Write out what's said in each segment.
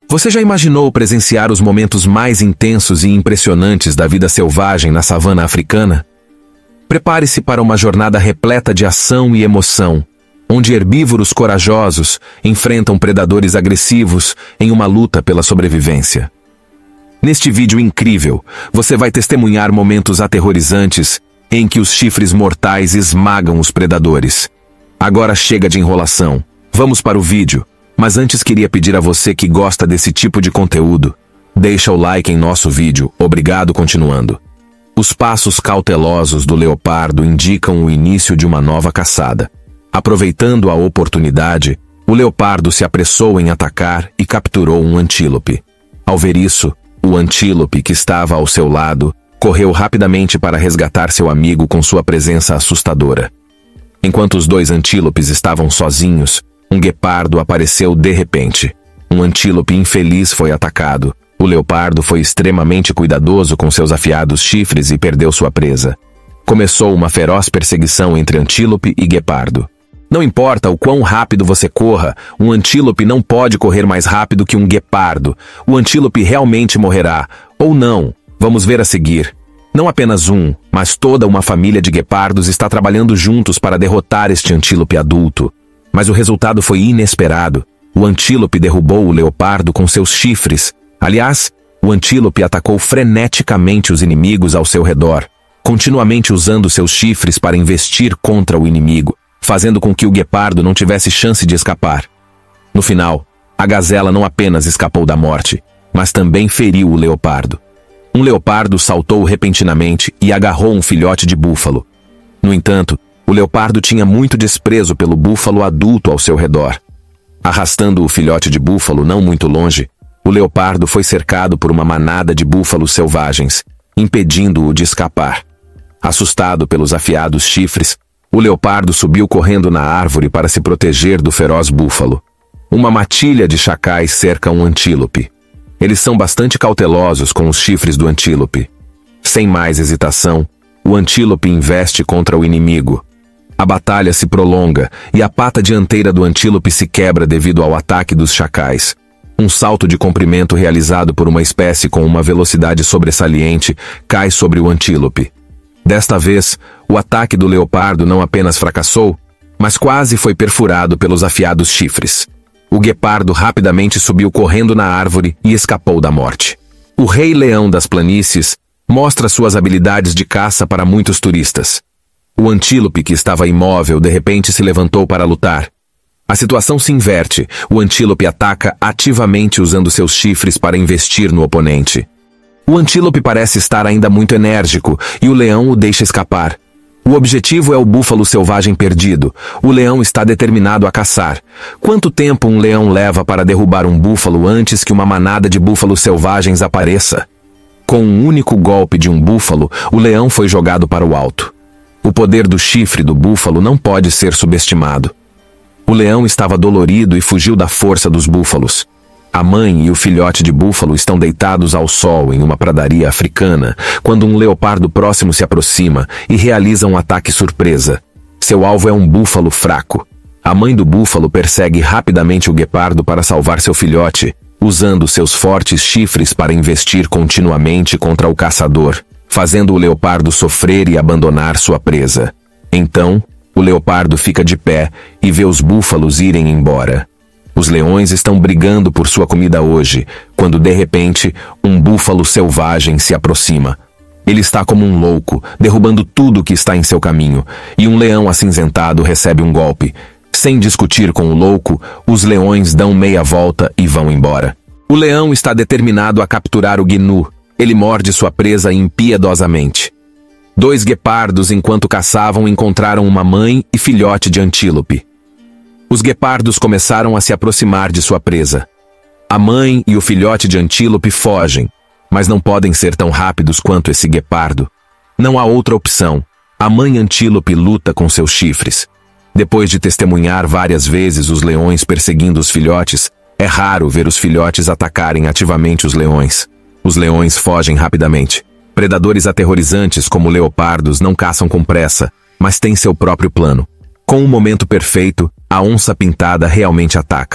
Você já imaginou presenciar os momentos mais intensos e impressionantes da vida selvagem na savana africana? Prepare-se para uma jornada repleta de ação e emoção, onde herbívoros corajosos enfrentam predadores agressivos em uma luta pela sobrevivência. Neste vídeo incrível, você vai testemunhar momentos aterrorizantes em que os chifres mortais esmagam os predadores. Agora chega de enrolação. Vamos para o vídeo. Mas antes queria pedir a você que gosta desse tipo de conteúdo, deixa o like em nosso vídeo. Obrigado, continuando. Os passos cautelosos do leopardo indicam o início de uma nova caçada. Aproveitando a oportunidade, o leopardo se apressou em atacar e capturou um antílope. Ao ver isso, o antílope que estava ao seu lado correu rapidamente para resgatar seu amigo com sua presença assustadora. Enquanto os dois antílopes estavam sozinhos, um guepardo apareceu de repente. Um antílope infeliz foi atacado. O leopardo foi extremamente cuidadoso com seus afiados chifres e perdeu sua presa. Começou uma feroz perseguição entre antílope e guepardo. Não importa o quão rápido você corra, um antílope não pode correr mais rápido que um guepardo. O antílope realmente morrerá. Ou não. Vamos ver a seguir. Não apenas um, mas toda uma família de guepardos está trabalhando juntos para derrotar este antílope adulto. Mas o resultado foi inesperado. O antílope derrubou o leopardo com seus chifres. Aliás, o antílope atacou freneticamente os inimigos ao seu redor, continuamente usando seus chifres para investir contra o inimigo, fazendo com que o guepardo não tivesse chance de escapar. No final, a gazela não apenas escapou da morte, mas também feriu o leopardo. Um leopardo saltou repentinamente e agarrou um filhote de búfalo. No entanto, o leopardo tinha muito desprezo pelo búfalo adulto ao seu redor. Arrastando o filhote de búfalo não muito longe, o leopardo foi cercado por uma manada de búfalos selvagens, impedindo-o de escapar. Assustado pelos afiados chifres, o leopardo subiu correndo na árvore para se proteger do feroz búfalo. Uma matilha de chacais cerca um antílope. Eles são bastante cautelosos com os chifres do antílope. Sem mais hesitação, o antílope investe contra o inimigo. A batalha se prolonga e a pata dianteira do antílope se quebra devido ao ataque dos chacais. Um salto de comprimento realizado por uma espécie com uma velocidade sobressaliente cai sobre o antílope. Desta vez, o ataque do leopardo não apenas fracassou, mas quase foi perfurado pelos afiados chifres. O guepardo rapidamente subiu correndo na árvore e escapou da morte. O rei leão das planícies mostra suas habilidades de caça para muitos turistas. O antílope, que estava imóvel, de repente se levantou para lutar. A situação se inverte. O antílope ataca ativamente usando seus chifres para investir no oponente. O antílope parece estar ainda muito enérgico e o leão o deixa escapar. O objetivo é o búfalo selvagem perdido. O leão está determinado a caçar. Quanto tempo um leão leva para derrubar um búfalo antes que uma manada de búfalos selvagens apareça? Com um único golpe de um búfalo, o leão foi jogado para o alto. O poder do chifre do búfalo não pode ser subestimado. O leão estava dolorido e fugiu da força dos búfalos. A mãe e o filhote de búfalo estão deitados ao sol em uma pradaria africana, quando um leopardo próximo se aproxima e realiza um ataque surpresa. Seu alvo é um búfalo fraco. A mãe do búfalo persegue rapidamente o guepardo para salvar seu filhote, usando seus fortes chifres para investir continuamente contra o caçador, fazendo o leopardo sofrer e abandonar sua presa. Então, o leopardo fica de pé e vê os búfalos irem embora. Os leões estão brigando por sua comida hoje, quando de repente, um búfalo selvagem se aproxima. Ele está como um louco, derrubando tudo que está em seu caminho, e um leão acinzentado recebe um golpe. Sem discutir com o louco, os leões dão meia volta e vão embora. O leão está determinado a capturar o gnu. Ele morde sua presa impiedosamente. Dois guepardos, enquanto caçavam, encontraram uma mãe e filhote de antílope. Os guepardos começaram a se aproximar de sua presa. A mãe e o filhote de antílope fogem, mas não podem ser tão rápidos quanto esse guepardo. Não há outra opção. A mãe antílope luta com seus chifres. Depois de testemunhar várias vezes os leões perseguindo os filhotes, é raro ver os filhotes atacarem ativamente os leões. Os leões fogem rapidamente. Predadores aterrorizantes como leopardos não caçam com pressa, mas têm seu próprio plano. Com o momento perfeito, a onça pintada realmente ataca.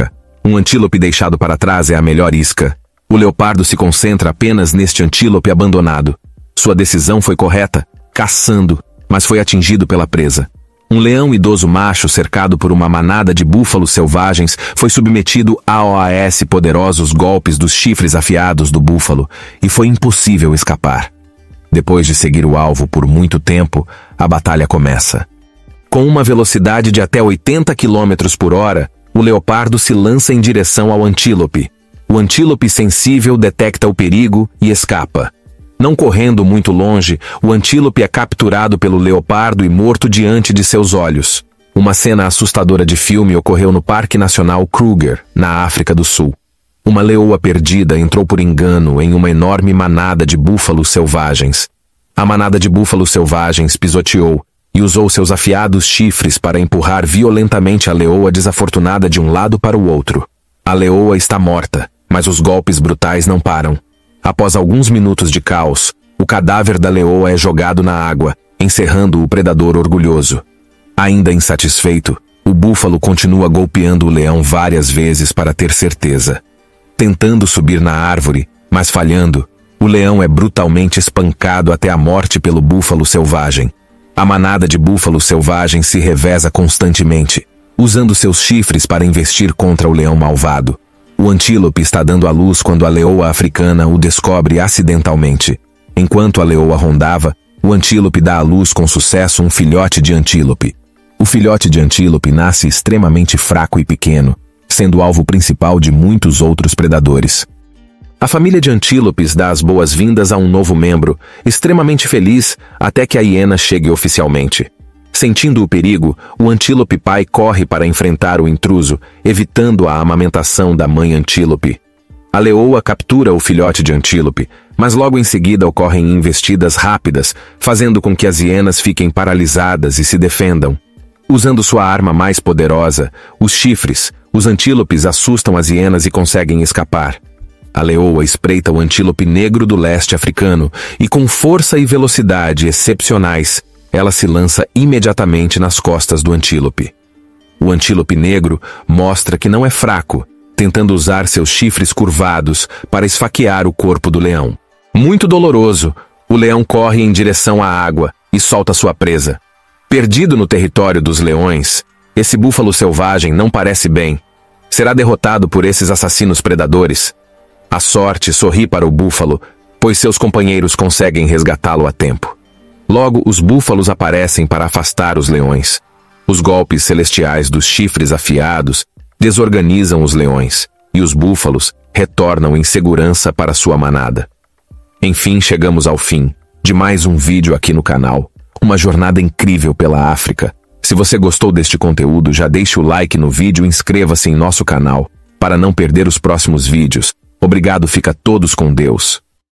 Um antílope deixado para trás é a melhor isca. O leopardo se concentra apenas neste antílope abandonado. Sua decisão foi correta, caçando, mas foi atingido pela presa. Um leão idoso macho cercado por uma manada de búfalos selvagens foi submetido aos poderosos golpes dos chifres afiados do búfalo e foi impossível escapar. Depois de seguir o alvo por muito tempo, a batalha começa. Com uma velocidade de até 80 km por hora, o leopardo se lança em direção ao antílope. O antílope sensível detecta o perigo e escapa. Não correndo muito longe, o antílope é capturado pelo leopardo e morto diante de seus olhos. Uma cena assustadora de filme ocorreu no Parque Nacional Kruger, na África do Sul. Uma leoa perdida entrou por engano em uma enorme manada de búfalos selvagens. A manada de búfalos selvagens pisoteou e usou seus afiados chifres para empurrar violentamente a leoa desafortunada de um lado para o outro. A leoa está morta, mas os golpes brutais não param. Após alguns minutos de caos, o cadáver da leoa é jogado na água, encerrando o predador orgulhoso. Ainda insatisfeito, o búfalo continua golpeando o leão várias vezes para ter certeza. Tentando subir na árvore, mas falhando, o leão é brutalmente espancado até a morte pelo búfalo selvagem. A manada de búfalos selvagens se reveza constantemente, usando seus chifres para investir contra o leão malvado. O antílope está dando à luz quando a leoa africana o descobre acidentalmente. Enquanto a leoa rondava, o antílope dá à luz com sucesso um filhote de antílope. O filhote de antílope nasce extremamente fraco e pequeno, sendo o alvo principal de muitos outros predadores. A família de antílopes dá as boas-vindas a um novo membro, extremamente feliz até que a hiena chegue oficialmente. Sentindo o perigo, o antílope pai corre para enfrentar o intruso, evitando a amamentação da mãe antílope. A leoa captura o filhote de antílope, mas logo em seguida ocorrem investidas rápidas, fazendo com que as hienas fiquem paralisadas e se defendam. Usando sua arma mais poderosa, os chifres, os antílopes assustam as hienas e conseguem escapar. A leoa espreita o antílope negro do leste africano e, com força e velocidade excepcionais, ela se lança imediatamente nas costas do antílope. O antílope negro mostra que não é fraco, tentando usar seus chifres curvados para esfaquear o corpo do leão. Muito doloroso, o leão corre em direção à água e solta sua presa. Perdido no território dos leões, esse búfalo selvagem não parece bem. Será derrotado por esses assassinos predadores. A sorte sorri para o búfalo, pois seus companheiros conseguem resgatá-lo a tempo. Logo, os búfalos aparecem para afastar os leões. Os golpes celestiais dos chifres afiados desorganizam os leões, e os búfalos retornam em segurança para sua manada. Enfim, chegamos ao fim de mais um vídeo aqui no canal. Uma jornada incrível pela África. Se você gostou deste conteúdo, já deixe o like no vídeo e inscreva-se em nosso canal para não perder os próximos vídeos. Obrigado, fica todos com Deus.